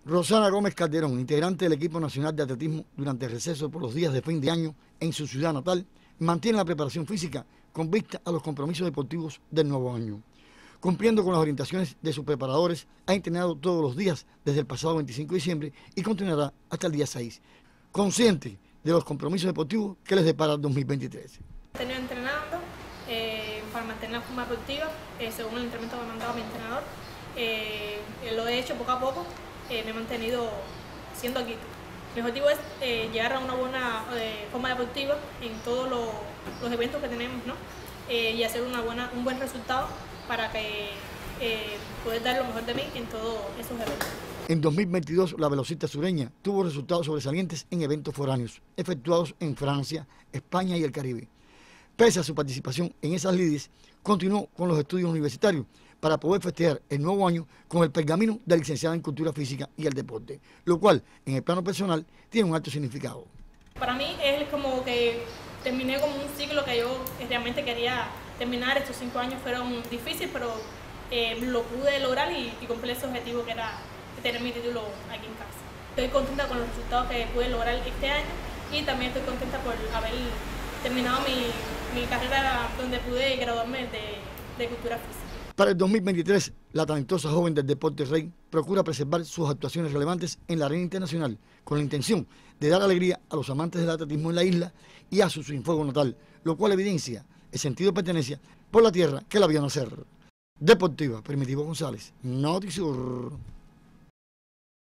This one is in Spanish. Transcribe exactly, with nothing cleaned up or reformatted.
Rosana Gómez Calderón, integrante del equipo nacional de atletismo durante el receso por los días de fin de año en su ciudad natal, mantiene la preparación física con vista a los compromisos deportivos del nuevo año. Cumpliendo con las orientaciones de sus preparadores, ha entrenado todos los días desde el pasado veinticinco de diciembre y continuará hasta el día seis, consciente de los compromisos deportivos que les depara el dos mil veintitrés. He tenido entrenando eh, para mantener la forma deportiva, eh, según el entrenamiento que me mandaba mi entrenador. Eh, lo he hecho poco a poco, eh, me he mantenido siendo aquí. Mi objetivo es eh, llegar a una buena eh, forma deportiva en todos los, los eventos que tenemos, ¿no? Eh, y hacer una buena, un buen resultado para que eh, poder dar lo mejor de mí en todos esos eventos. En dos mil veintidós, la velocista sureña tuvo resultados sobresalientes en eventos foráneos, efectuados en Francia, España y el Caribe. Pese a su participación en esas lides, continuó con los estudios universitarios para poder festejar el nuevo año con el pergamino de licenciada en Cultura Física y el Deporte, lo cual, en el plano personal, tiene un alto significado. Para mí es como que terminé como un ciclo que yo realmente quería terminar. Estos cinco años fueron difíciles, pero eh, lo pude lograr y, y cumplir ese objetivo que era tener mi título aquí en casa. Estoy contenta con los resultados que pude lograr este año y también estoy contenta por haber terminado mi, mi carrera donde pude graduarme de, de Cultura Física. Para el dos mil veintitrés, la talentosa joven del deporte rey procura preservar sus actuaciones relevantes en la arena internacional con la intención de dar alegría a los amantes del atletismo en la isla y a su Cienfuegos natal, lo cual evidencia el sentido de pertenencia por la tierra que la vio nacer. Deportiva, Primitivo González, Notisur.